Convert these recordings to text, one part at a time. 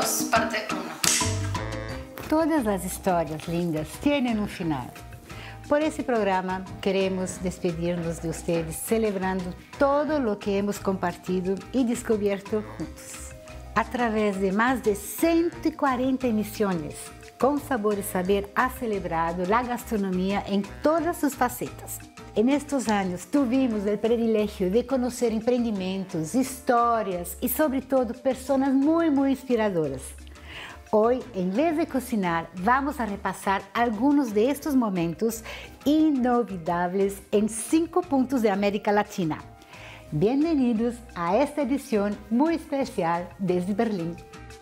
2, parte 1. Todas las historias lindas tienen un final. Por ese programa queremos despedirnos de ustedes celebrando todo lo que hemos compartido y descubierto juntos. A través de más de 140 emisiones, Con Sabor y Saber ha celebrado la gastronomía en todas sus facetas. En estos años tuvimos el privilegio de conocer emprendimientos, historias y sobre todo personas muy inspiradoras. Hoy, en vez de cocinar, vamos a repasar algunos de estos momentos inolvidables en 5 puntos de América Latina. Bienvenidos a esta edición muy especial desde Berlín.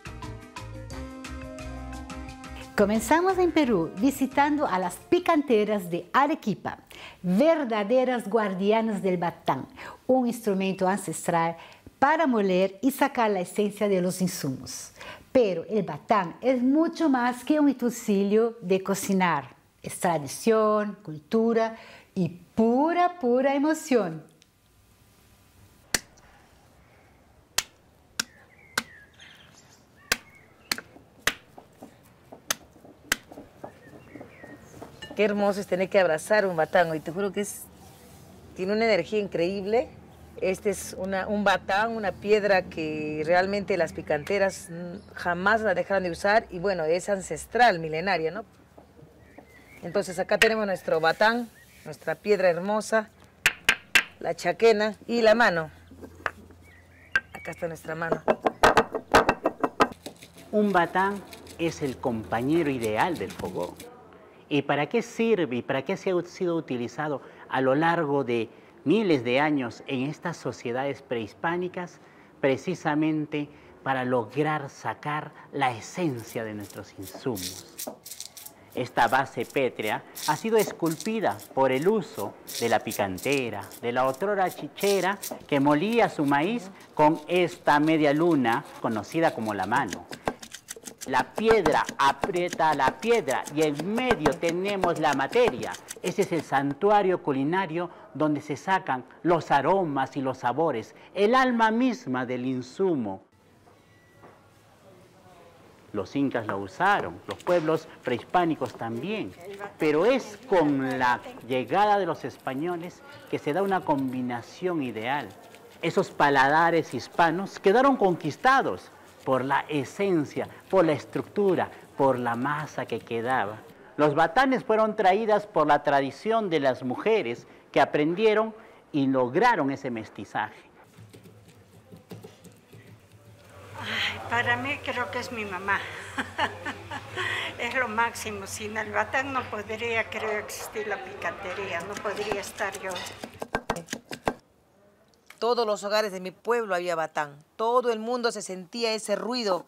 Comenzamos en Perú visitando a las picanteras de Arequipa, verdaderas guardianas del batán, un instrumento ancestral para moler y sacar la esencia de los insumos. Pero el batán es mucho más que un utensilio de cocinar. Es tradición, cultura y pura emoción. Qué hermoso es tener que abrazar un batán, y te juro que tiene una energía increíble. Este es un batán, una piedra que realmente las picanteras jamás la dejaron de usar y bueno, es ancestral, milenaria, ¿no? Entonces acá tenemos nuestro batán, nuestra piedra hermosa, la chaquena y la mano. Acá está nuestra mano. Un batán es el compañero ideal del fogón. ¿Y para qué sirve y para qué se ha sido utilizado a lo largo de miles de años en estas sociedades prehispánicas? Precisamente para lograr sacar la esencia de nuestros insumos. Esta base pétrea ha sido esculpida por el uso de la picantera, de la otrora chichera que molía su maíz con esta media luna conocida como la mano. La piedra aprieta la piedra y en medio tenemos la materia. Ese es el santuario culinario donde se sacan los aromas y los sabores, el alma misma del insumo. Los incas lo usaron, los pueblos prehispánicos también, pero es con la llegada de los españoles que se da una combinación ideal. Esos paladares hispanos quedaron conquistados por la esencia, por la estructura, por la masa que quedaba. Los batanes fueron traídas por la tradición de las mujeres que aprendieron y lograron ese mestizaje. Ay, para mí creo que es mi mamá. Es lo máximo. Sin el batán no podría, creo, existir la picantería. No podría estar yo. Todos los hogares de mi pueblo había batán. Todo el mundo se sentía ese ruido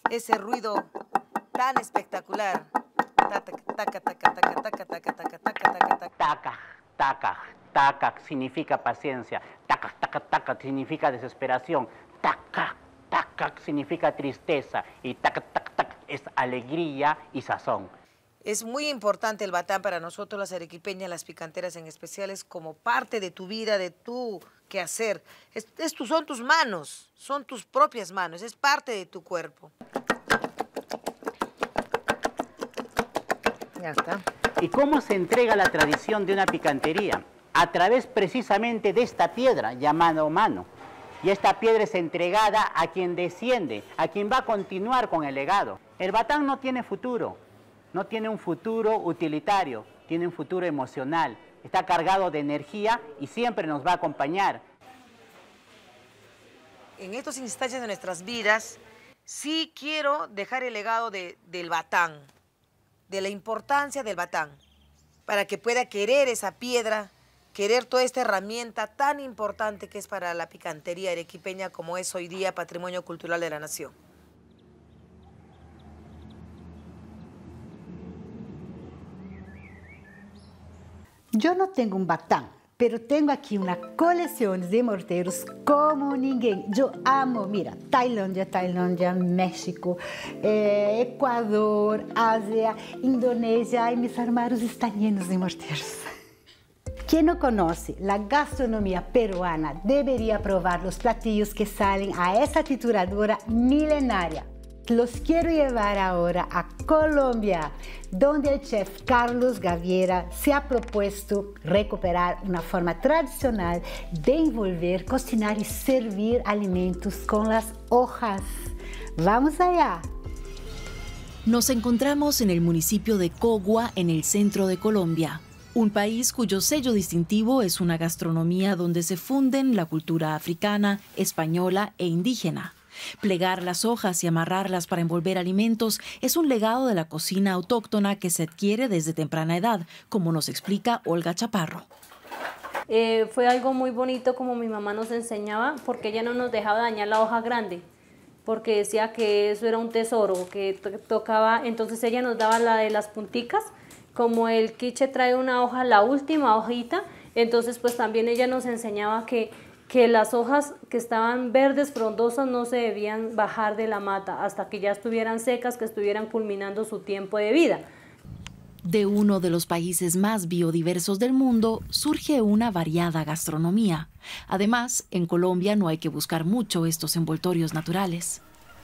tan espectacular. Taca, taca, taca, taca, taca, taca, taca, taca, taca. Taca, taca, taca significa paciencia. Taca, taca, taca significa desesperación. Taca, taca significa tristeza. Y taca, taca, taca es alegría y sazón. Es muy importante el batán para nosotros, las arequipeñas, las picanteras en especial, es como parte de tu vida, de tu quehacer. Son tus manos, son tus propias manos, es parte de tu cuerpo. Ya está. ¿Y cómo se entrega la tradición de una picantería? A través precisamente de esta piedra llamada mano. Y esta piedra es entregada a quien desciende, a quien va a continuar con el legado. El batán no tiene futuro. No tiene un futuro utilitario, tiene un futuro emocional. Está cargado de energía y siempre nos va a acompañar. En estos instantes de nuestras vidas, sí quiero dejar el legado del batán, de la importancia del batán, para que pueda querer esa piedra, querer toda esta herramienta tan importante que es para la picantería arequipeña como es hoy día Patrimonio Cultural de la Nación. Yo no tengo un batán, pero tengo aquí una colección de morteros como ninguém. Yo amo, mira, Tailandia, México, Ecuador, Asia, Indonesia, y mis armarios están llenos de morteros. Quien no conoce la gastronomía peruana debería probar los platillos que salen a esa trituradora milenaria. los quiero llevar ahora a Colombia, donde el chef Carlos Gaviria se ha propuesto recuperar una forma tradicional de envolver, cocinar y servir alimentos con las hojas. ¡Vamos allá! Nos encontramos en el municipio de Cogua, en el centro de Colombia, un país cuyo sello distintivo es una gastronomía donde se funden la cultura africana, española e indígena. Plegar las hojas y amarrarlas para envolver alimentos es un legado de la cocina autóctona que se adquiere desde temprana edad, como nos explica Olga Chaparro. Fue algo muy bonito como mi mamá nos enseñaba, porque ella no nos dejaba dañar la hoja grande, porque decía que eso era un tesoro, que tocaba, entonces ella nos daba la de las punticas, como el quiche trae una hoja, la última hojita, entonces pues también ella nos enseñaba que las hojas que estaban verdes, frondosas, no se debían bajar de la mata hasta que ya estuvieran secas, que estuvieran culminando su tiempo de vida. De uno de los países más biodiversos del mundo surge una variada gastronomía. Además, en Colombia no hay que buscar mucho estos envoltorios naturales.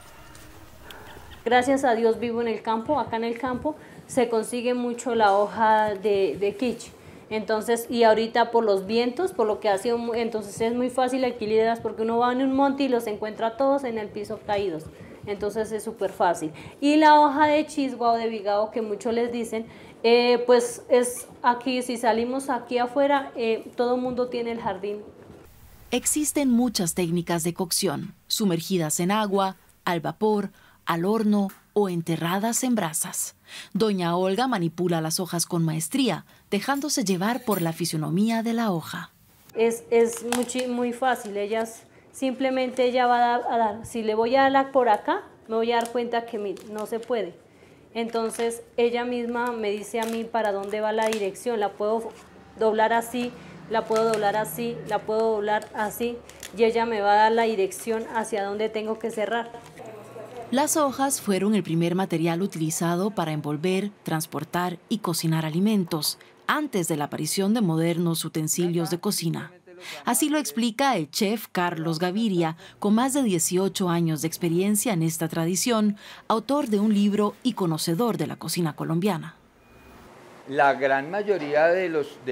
Gracias a Dios vivo en el campo, acá en el campo se consigue mucho la hoja de quiche. Entonces, y ahorita por los vientos, por lo que ha sido, entonces es muy fácil adquirirlas porque uno va en un monte y los encuentra todos en el piso caídos. Entonces es súper fácil. Y la hoja de chisgua o de vigao, que muchos les dicen, pues es aquí, si salimos aquí afuera, todo el mundo tiene el jardín. Existen muchas técnicas de cocción, sumergidas en agua, al vapor, al horno o enterradas en brasas. Doña Olga manipula las hojas con maestría, dejándose llevar por la fisonomía de la hoja. Es muy fácil, simplemente ella va a dar, si le voy a dar por acá, me voy a dar cuenta que no se puede. Entonces ella misma me dice a mí para dónde va la dirección, la puedo doblar así, la puedo doblar así, la puedo doblar así, y ella me va a dar la dirección hacia dónde tengo que cerrar. Las hojas fueron el primer material utilizado para envolver, transportar y cocinar alimentos, antes de la aparición de modernos utensilios de cocina. Así lo explica el chef Carlos Gaviria, con más de 18 años de experiencia en esta tradición, autor de un libro y conocedor de la cocina colombiana. La gran mayoría de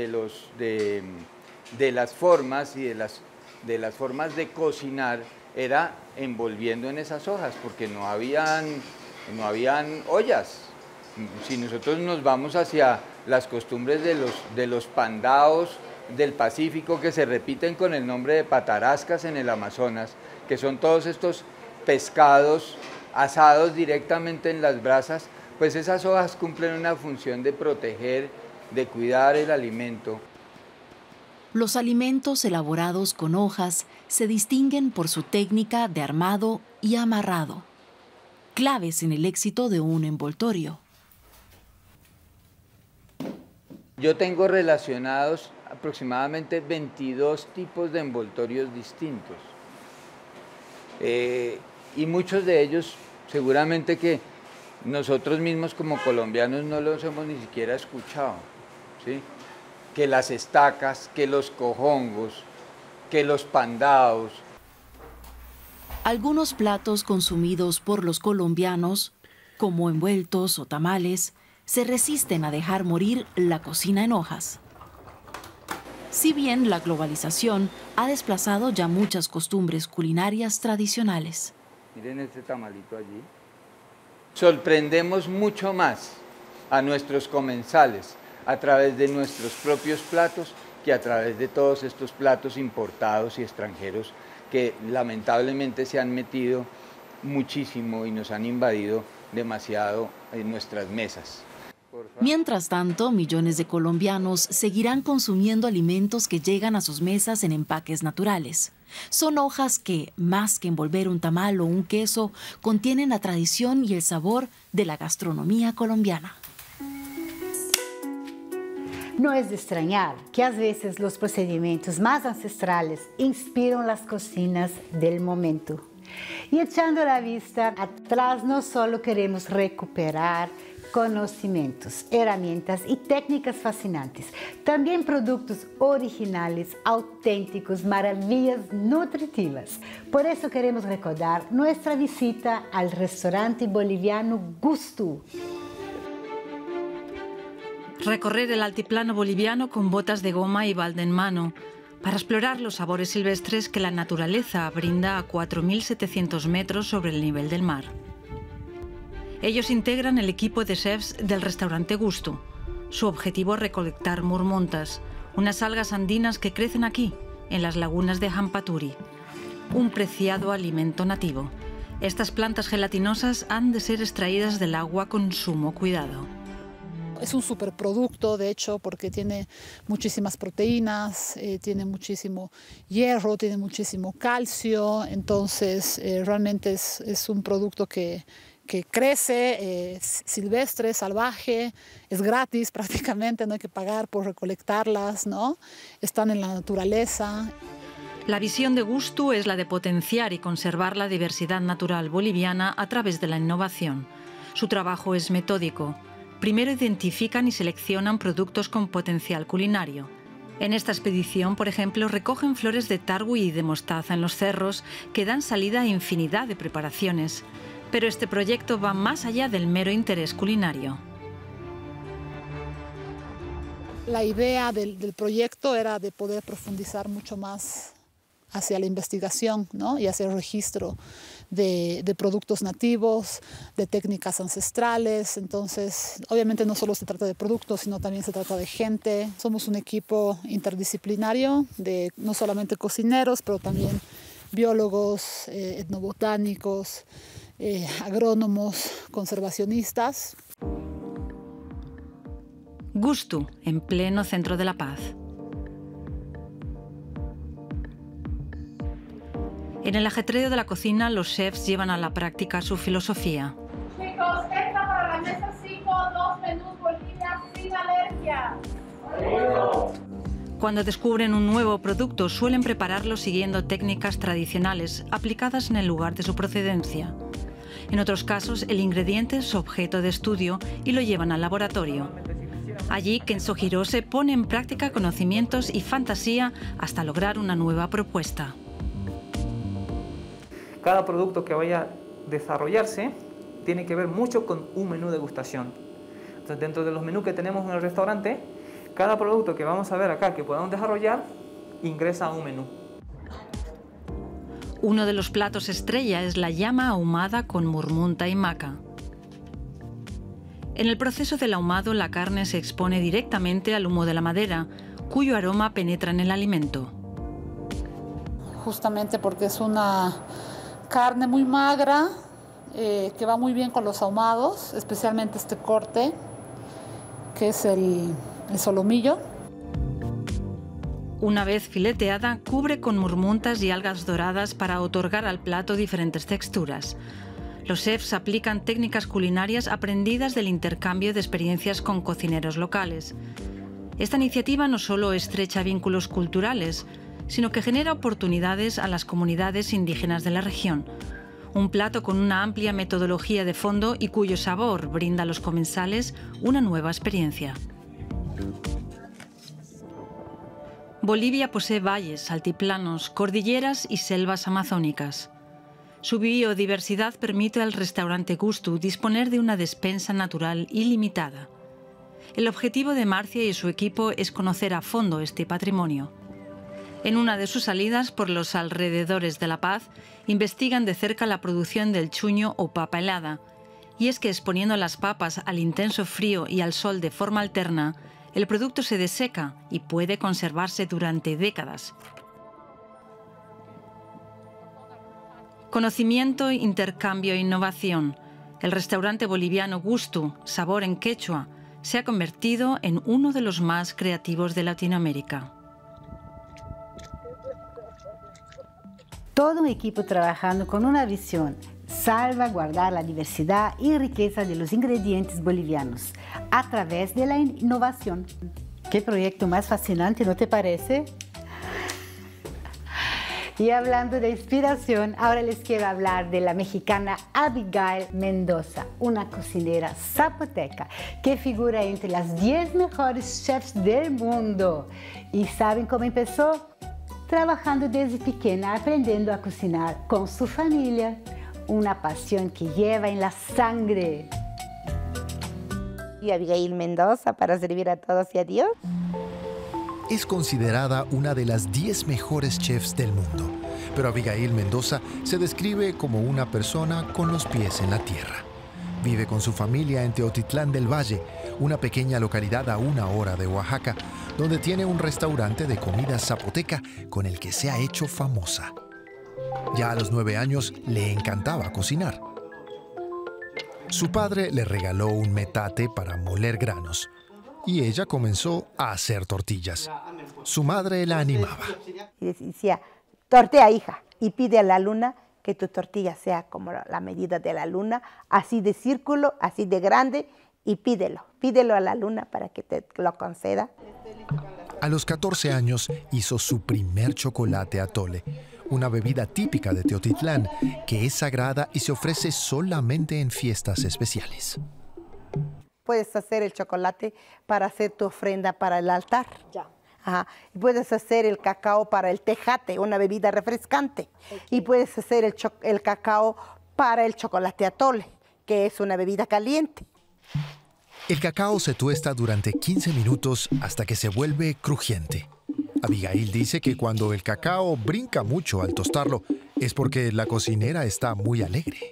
las formas y de las formas de cocinar era envolviendo en esas hojas, porque no habían ollas. Si nosotros nos vamos hacia las costumbres de los pandaos del Pacífico, que se repiten con el nombre de patarascas en el Amazonas, que son todos estos pescados asados directamente en las brasas, pues esas hojas cumplen una función de proteger, de cuidar el alimento. Los alimentos elaborados con hojas se distinguen por su técnica de armado y amarrado, claves en el éxito de un envoltorio. Yo tengo relacionados aproximadamente 22 tipos de envoltorios distintos. Y muchos de ellos seguramente que nosotros mismos como colombianos no los hemos ni siquiera escuchado, ¿sí? Que las estacas, que los cojongos, que los pandaos. Algunos platos consumidos por los colombianos, como envueltos o tamales, se resisten a dejar morir la cocina en hojas. Si bien la globalización ha desplazado ya muchas costumbres culinarias tradicionales. Miren este tamalito allí. Sorprendemos mucho más a nuestros comensales a través de nuestros propios platos que a través de todos estos platos importados y extranjeros que lamentablemente se han metido muchísimo y nos han invadido demasiado en nuestras mesas. Mientras tanto, millones de colombianos seguirán consumiendo alimentos que llegan a sus mesas en empaques naturales. Son hojas que, más que envolver un tamal o un queso, contienen la tradición y el sabor de la gastronomía colombiana. No es de extrañar que a veces los procedimientos más ancestrales inspiran las cocinas del momento. Y echando la vista atrás, no solo queremos recuperar conocimientos, herramientas y técnicas fascinantes, también productos originales, auténticos, maravillas nutritivas. Por eso queremos recordar nuestra visita al restaurante boliviano Gusto. Recorrer el altiplano boliviano con botas de goma y balde en mano, para explorar los sabores silvestres que la naturaleza brinda a 4.700 metros sobre el nivel del mar. Ellos integran el equipo de chefs del restaurante Gusto. Su objetivo es recolectar murmontas, unas algas andinas que crecen aquí, en las lagunas de Hampaturi, un preciado alimento nativo. Estas plantas gelatinosas han de ser extraídas del agua con sumo cuidado. Es un superproducto, de hecho, porque tiene muchísimas proteínas, tiene muchísimo hierro, tiene muchísimo calcio, entonces realmente es un producto que crece, silvestre, salvaje, es gratis prácticamente, no hay que pagar por recolectarlas, ¿no? Están en la naturaleza. La visión de Gusto es la de potenciar y conservar la diversidad natural boliviana a través de la innovación. Su trabajo es metódico. Primero identifican y seleccionan productos con potencial culinario. En esta expedición, por ejemplo, recogen flores de tarwi y de mostaza en los cerros que dan salida a infinidad de preparaciones. Pero este proyecto va más allá del mero interés culinario. La idea del proyecto era de poder profundizar mucho más hacia la investigación, ¿no? Y hacia el registro de productos nativos, de técnicas ancestrales. Entonces, obviamente no solo se trata de productos, sino también se trata de gente. Somos un equipo interdisciplinario de no solamente cocineros, pero también biólogos, etnobotánicos, agrónomos, conservacionistas. Gusto, en pleno centro de La Paz. En el ajetreo de la cocina, los chefs llevan a la práctica su filosofía. Chicos, entra para la mesa 5, 2 menús Bolivia sin alergia. Cuando descubren un nuevo producto, suelen prepararlo siguiendo técnicas tradicionales aplicadas en el lugar de su procedencia. En otros casos, el ingrediente es objeto de estudio y lo llevan al laboratorio. Allí, Kenzo Hirose pone en práctica conocimientos y fantasía hasta lograr una nueva propuesta. Cada producto que vaya a desarrollarse tiene que ver mucho con un menú de degustación. Entonces, dentro de los menús que tenemos en el restaurante, cada producto que vamos a ver acá que podamos desarrollar ingresa a un menú. Uno de los platos estrella es la llama ahumada con murmunta y maca. En el proceso del ahumado, la carne se expone directamente al humo de la madera, cuyo aroma penetra en el alimento. Justamente porque es una carne muy magra, que va muy bien con los ahumados, especialmente este corte, que es el solomillo. Una vez fileteada, cubre con murmuntas y algas doradas para otorgar al plato diferentes texturas. Los chefs aplican técnicas culinarias aprendidas del intercambio de experiencias con cocineros locales. Esta iniciativa no solo estrecha vínculos culturales, sino que genera oportunidades a las comunidades indígenas de la región. Un plato con una amplia metodología de fondo y cuyo sabor brinda a los comensales una nueva experiencia. Bolivia posee valles, altiplanos, cordilleras y selvas amazónicas. Su biodiversidad permite al restaurante Gusto disponer de una despensa natural ilimitada. El objetivo de Marcia y su equipo es conocer a fondo este patrimonio. En una de sus salidas por los alrededores de La Paz, investigan de cerca la producción del chuño o papa helada. Y es que exponiendo las papas al intenso frío y al sol de forma alterna, el producto se deseca y puede conservarse durante décadas. Conocimiento, intercambio e innovación. El restaurante boliviano Gusto, sabor en quechua, se ha convertido en uno de los más creativos de Latinoamérica. Todo un equipo trabajando con una visión: salvaguardar la diversidad y riqueza de los ingredientes bolivianos a través de la innovación. ¿Qué proyecto más fascinante, no te parece? Y hablando de inspiración, ahora les quiero hablar de la mexicana Abigail Mendoza, una cocinera zapoteca que figura entre las 10 mejores chefs del mundo. ¿Y saben cómo empezó? Trabajando desde pequeña, aprendiendo a cocinar con su familia. Una pasión que lleva en la sangre. Y Abigail Mendoza para servir a todos y a Dios. Es considerada una de las 10 mejores chefs del mundo, pero Abigail Mendoza se describe como una persona con los pies en la tierra. Vive con su familia en Teotitlán del Valle, una pequeña localidad a 1 hora de Oaxaca, donde tiene un restaurante de comida zapoteca con el que se ha hecho famosa. Ya a los 9 años le encantaba cocinar. Su padre le regaló un metate para moler granos y ella comenzó a hacer tortillas. Su madre la animaba. Y decía, tortea, hija, y pide a la luna que tu tortilla sea como la medida de la luna, así de círculo, así de grande, y pídelo a la luna para que te lo conceda. A los 14 años hizo su primer chocolate atole, una bebida típica de Teotitlán que es sagrada y se ofrece solamente en fiestas especiales. Puedes hacer el chocolate para hacer tu ofrenda para el altar. Ya. Ajá. Y puedes hacer el cacao para el tejate, una bebida refrescante. Okay. Y puedes hacer el cacao para el chocolate atole, que es una bebida caliente. El cacao se tuesta durante 15 minutos hasta que se vuelve crujiente. Abigail dice que cuando el cacao brinca mucho al tostarlo es porque la cocinera está muy alegre.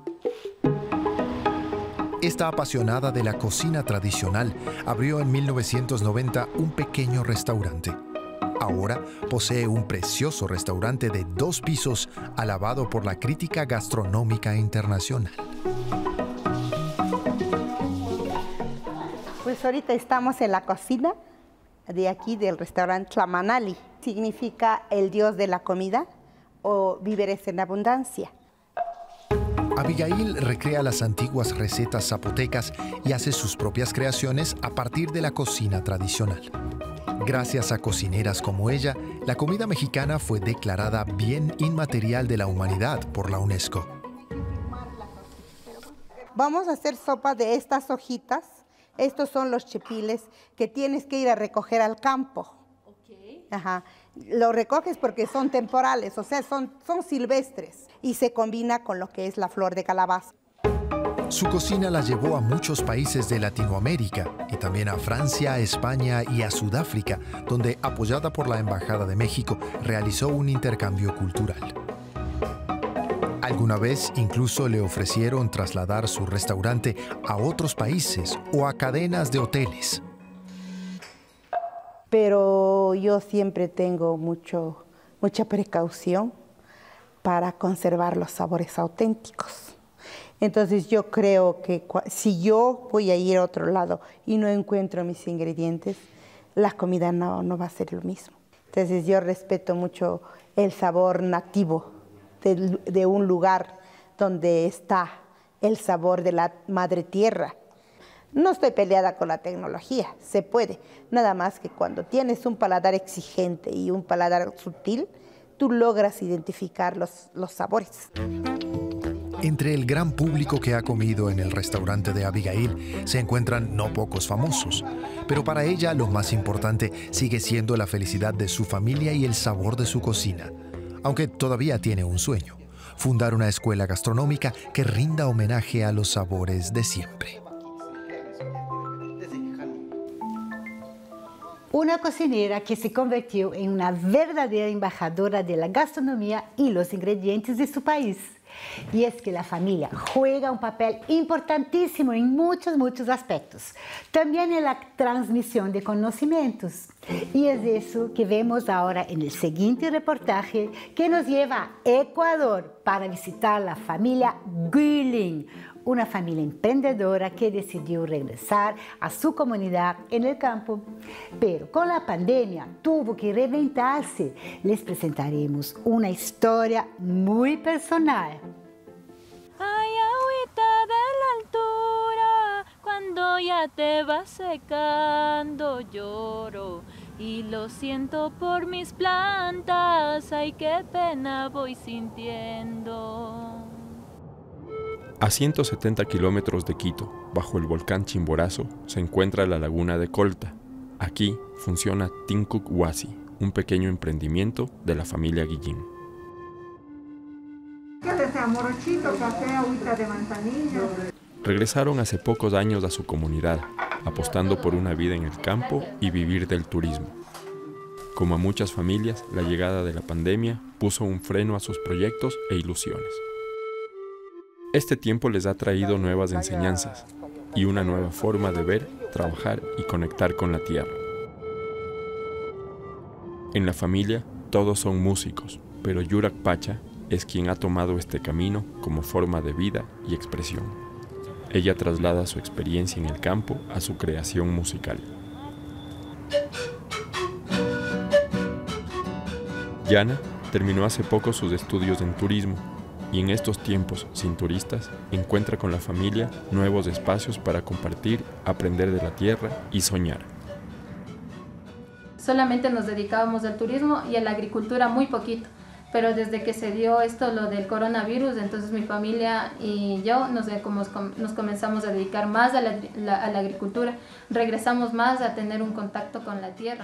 Esta apasionada de la cocina tradicional abrió en 1990 un pequeño restaurante. Ahora posee un precioso restaurante de 2 pisos alabado por la crítica gastronómica internacional. Pues ahorita estamos en la cocina de aquí del restaurante Tlamanali. Significa el dios de la comida o víveres en abundancia. Abigail recrea las antiguas recetas zapotecas y hace sus propias creaciones a partir de la cocina tradicional. Gracias a cocineras como ella, la comida mexicana fue declarada Bien Inmaterial de la Humanidad por la UNESCO. Vamos a hacer sopa de estas hojitas. Estos son los chipiles que tienes que ir a recoger al campo. Okay. Ajá. Lo recoges porque son temporales, o sea, son silvestres y se combina con lo que es la flor de calabaza. Su cocina la llevó a muchos países de Latinoamérica y también a Francia, España y a Sudáfrica, donde, apoyada por la Embajada de México, realizó un intercambio cultural. Alguna vez incluso le ofrecieron trasladar su restaurante a otros países o a cadenas de hoteles. Pero yo siempre tengo mucha precaución para conservar los sabores auténticos. Entonces yo creo que si yo voy a ir a otro lado y no encuentro mis ingredientes, la comida no va a ser lo mismo. Entonces yo respeto mucho el sabor nativo de un lugar donde está el sabor de la madre tierra. No estoy peleada con la tecnología, se puede. Nada más que cuando tienes un paladar exigente y un paladar sutil, tú logras identificar los sabores. Entre el gran público que ha comido en el restaurante de Abigail se encuentran no pocos famosos, pero para ella lo más importante sigue siendo la felicidad de su familia y el sabor de su cocina, aunque todavía tiene un sueño: fundar una escuela gastronómica que rinda homenaje a los sabores de siempre. Una cocinera que se convirtió en una verdadera embajadora de la gastronomía y los ingredientes de su país. Y es que la familia juega un papel importantísimo en muchos aspectos. También en la transmisión de conocimientos. Y es eso que vemos ahora en el siguiente reportaje que nos lleva a Ecuador para visitar la familia Güilling, una familia emprendedora que decidió regresar a su comunidad en el campo. Pero con la pandemia tuvo que reinventarse. Les presentaremos una historia muy personal. Ay, agüita de la altura, cuando ya te vas secando lloro. Y lo siento por mis plantas, ay, qué pena voy sintiendo. A 170 kilómetros de Quito, bajo el volcán Chimborazo, se encuentra la laguna de Colta. Aquí funciona Tinkuk Wasi, un pequeño emprendimiento de la familia Guillín. ¿Qué desea? Morochito, café, agüita de manzanilla. Regresaron hace pocos años a su comunidad, apostando por una vida en el campo y vivir del turismo. Como a muchas familias, la llegada de la pandemia puso un freno a sus proyectos e ilusiones. Este tiempo les ha traído nuevas enseñanzas y una nueva forma de ver, trabajar y conectar con la tierra. En la familia, todos son músicos, pero Yurak Pacha es quien ha tomado este camino como forma de vida y expresión. Ella traslada su experiencia en el campo a su creación musical. Yana terminó hace poco sus estudios en turismo y en estos tiempos sin turistas encuentra con la familia nuevos espacios para compartir, aprender de la tierra y soñar. Solamente nos dedicábamos al turismo y a la agricultura muy poquito, pero desde que se dio esto, lo del coronavirus, entonces mi familia y yo nos comenzamos a dedicar más a la agricultura, regresamos más a tener un contacto con la tierra.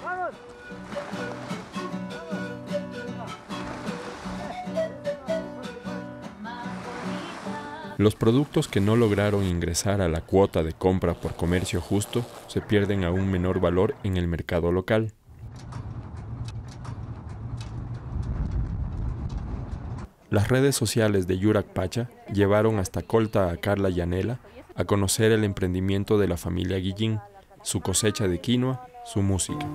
Los productos que no lograron ingresar a la cuota de compra por comercio justo se pierden a un menor valor en el mercado local. Las redes sociales de Yurak Pacha llevaron hasta Colta a Carla Yanela a conocer el emprendimiento de la familia Guillín, su cosecha de quinoa, su música.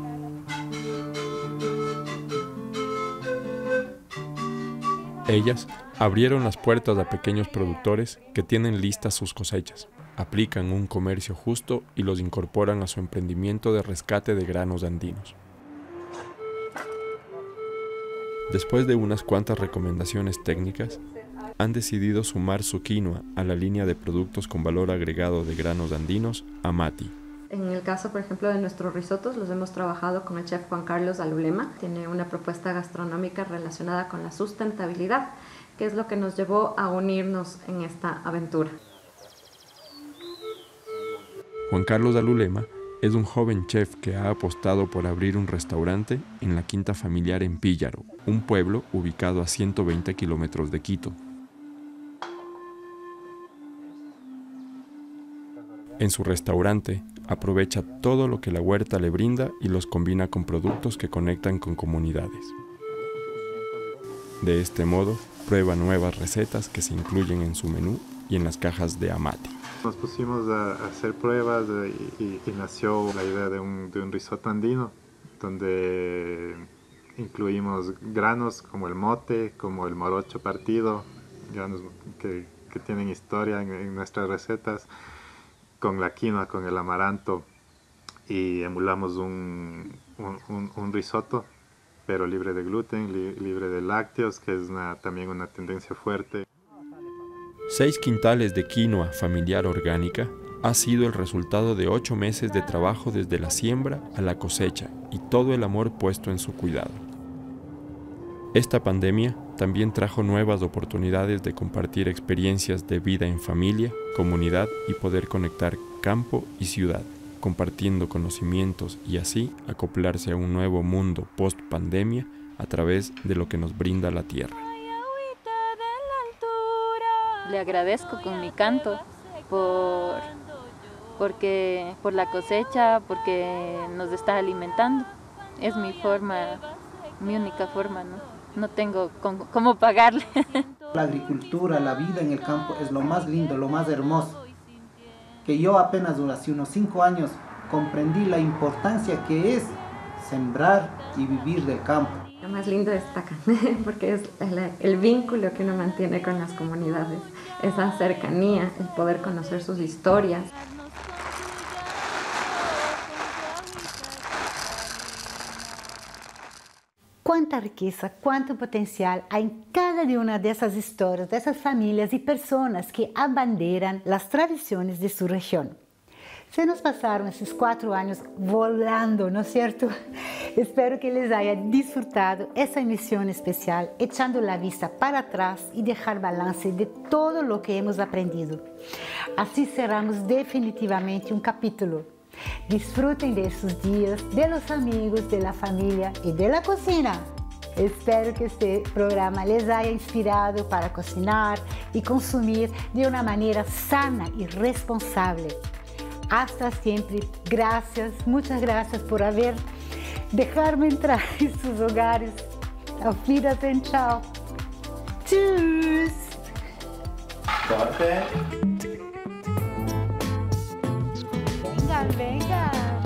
Ellas abrieron las puertas a pequeños productores que tienen listas sus cosechas, aplican un comercio justo y los incorporan a su emprendimiento de rescate de granos andinos. Después de unas cuantas recomendaciones técnicas, han decidido sumar su quinoa a la línea de productos con valor agregado de granos andinos, Amati. En el caso, por ejemplo, de nuestros risotos, los hemos trabajado con el chef Juan Carlos Alulema. Tiene una propuesta gastronómica relacionada con la sustentabilidad, que es lo que nos llevó a unirnos en esta aventura. Juan Carlos Alulema es un joven chef que ha apostado por abrir un restaurante en la quinta familiar en Píllaro, un pueblo ubicado a 120 kilómetros de Quito. En su restaurante, aprovecha todo lo que la huerta le brinda y los combina con productos que conectan con comunidades. De este modo, prueba nuevas recetas que se incluyen en su menú y en las cajas de Amati. Nos pusimos a hacer pruebas y nació la idea de un risotto andino, donde incluimos granos como el mote, como el morocho partido, granos que tienen historia en nuestras recetas, con la quinoa, con el amaranto, y emulamos un risotto, pero libre de gluten, libre de lácteos, que es también una tendencia fuerte. 6 quintales de quinoa familiar orgánica ha sido el resultado de 8 meses de trabajo desde la siembra a la cosecha y todo el amor puesto en su cuidado. Esta pandemia también trajo nuevas oportunidades de compartir experiencias de vida en familia, comunidad y poder conectar campo y ciudad, compartiendo conocimientos y así acoplarse a un nuevo mundo post-pandemia a través de lo que nos brinda la tierra. Le agradezco con mi canto por la cosecha, porque nos está alimentando. Es mi forma, mi única forma, ¿no? No tengo cómo pagarle. La agricultura, la vida en el campo es lo más lindo, lo más hermoso. Que yo apenas hace unos 5 años comprendí la importancia que es sembrar y vivir del campo. Lo más lindo es esta canción, porque es el vínculo que uno mantiene con las comunidades, esa cercanía, el poder conocer sus historias. Cuánta riqueza, cuánto potencial hay en cada una de esas historias, de esas familias y personas que abanderan las tradiciones de su región. Se nos pasaron esses 4 años volando, ¿no es cierto? Espero que les haya disfrutado esa emisión especial, echando la vista para atrás y dejar balance de todo lo que hemos aprendido. Así cerramos definitivamente un capítulo. Disfruten de esos días, de los amigos, de la familia y de la cocina. Espero que este programa les haya inspirado para cocinar y consumir de una manera sana y responsable. Hasta siempre. Gracias, muchas gracias por dejarme entrar en sus hogares. Auf Wiedersehen, chao. Tschüss. Corte. Venga, venga.